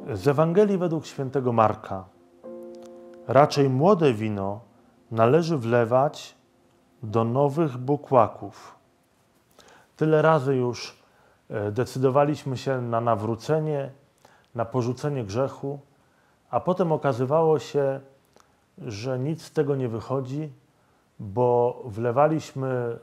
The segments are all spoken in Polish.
Z Ewangelii według świętego Marka. Raczej młode wino należy wlewać do nowych bukłaków. Tyle razy już decydowaliśmy się na nawrócenie, na porzucenie grzechu, a potem okazywało się, że nic z tego nie wychodzi, bo wlewaliśmy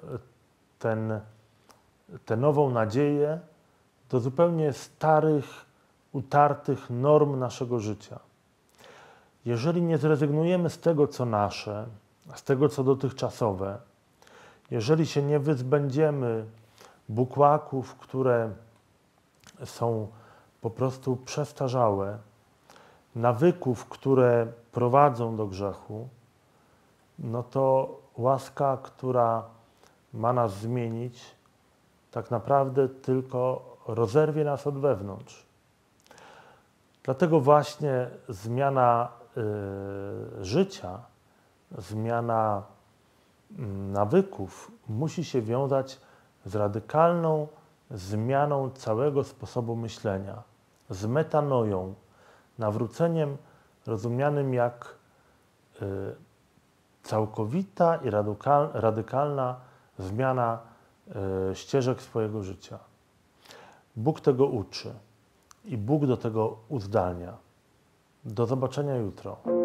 tę nową nadzieję do zupełnie starych, utartych norm naszego życia. Jeżeli nie zrezygnujemy z tego, co nasze, z tego, co dotychczasowe, jeżeli się nie wyzbędziemy bukłaków, które są po prostu przestarzałe, nawyków, które prowadzą do grzechu, no to łaska, która ma nas zmienić, tak naprawdę tylko rozerwie nas od wewnątrz. Dlatego właśnie zmiana życia, zmiana nawyków musi się wiązać z radykalną zmianą całego sposobu myślenia, z metanoją, nawróceniem rozumianym jak całkowita i radykalna zmiana ścieżek swojego życia. Bóg tego uczy i Bóg do tego uzdalnia. Do zobaczenia jutro.